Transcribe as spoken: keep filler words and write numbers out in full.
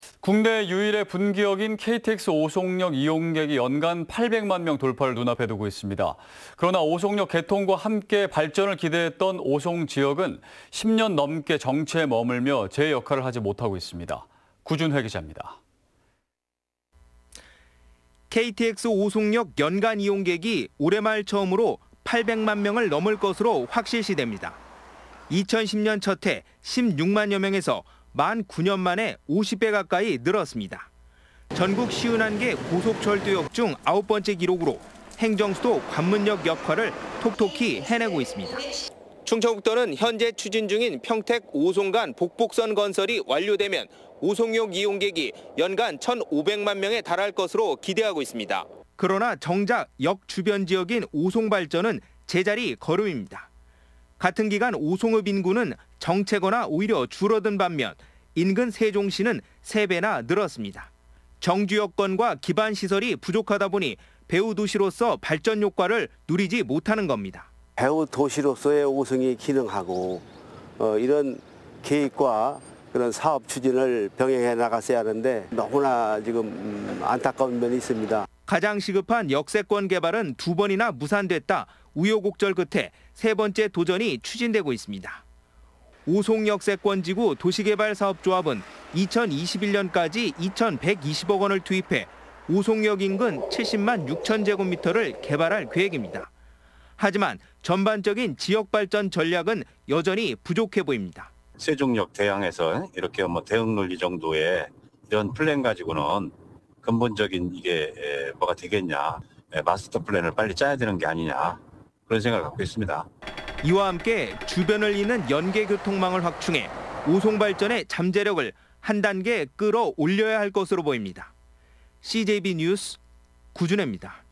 국내 유일의 분기역인 케이티엑스 오송역 이용객이 연간 팔백만 명 돌파를 눈앞에 두고 있습니다. 그러나 오송역 개통과 함께 발전을 기대했던 오송 지역은 십 년 넘게 정체에 머물며 제 역할을 하지 못하고 있습니다. 구준회 기자입니다. 케이티엑스 오송역 연간 이용객이 올해 말 처음으로 팔백만 명을 넘을 것으로 확실시됩니다. 이천십 년 첫 해 십육만여 명에서 만 구 년 만에 오십 배 가까이 늘었습니다. 전국 오십일 개 고속철도역 중 아홉 번째 기록으로 행정수도 관문역 역할을 톡톡히 해내고 있습니다. 충청북도는 현재 추진 중인 평택 오송 간 복복선 건설이 완료되면 오송역 이용객이 연간 천오백만 명에 달할 것으로 기대하고 있습니다. 그러나 정작 역 주변 지역인 오송 발전은 제자리 걸음입니다. 같은 기간 오송읍 인구는 정체거나 오히려 줄어든 반면 인근 세종시는 세 배나 늘었습니다. 정주 여건과 기반 시설이 부족하다 보니 배후 도시로서 발전 효과를 누리지 못하는 겁니다. 배후 도시로서의 오송이 기능하고 어, 이런 계획과 그런 사업 추진을 병행해 나갔어야 하는데 너무나 지금 음, 안타까운 면이 있습니다. 가장 시급한 역세권 개발은 두 번이나 무산됐다 우여곡절 끝에 세 번째 도전이 추진되고 있습니다. 오송역세권지구 도시개발사업조합은 이천이십일 년까지 이천백이십억 원을 투입해 오송역 인근 칠십만 육천 제곱미터를 개발할 계획입니다. 하지만 전반적인 지역발전 전략은 여전히 부족해 보입니다. 세종역 대항에서 이렇게 뭐 대응 논리 정도의 이런 플랜 가지고는 근본적인 이게 뭐가 되겠냐, 마스터 플랜을 빨리 짜야 되는 게 아니냐 그런 생각을 갖고 있습니다. 이와 함께 주변을 잇는 연계교통망을 확충해 오송 발전의 잠재력을 한 단계 끌어올려야 할 것으로 보입니다. 씨제이비 뉴스 구준혜입니다.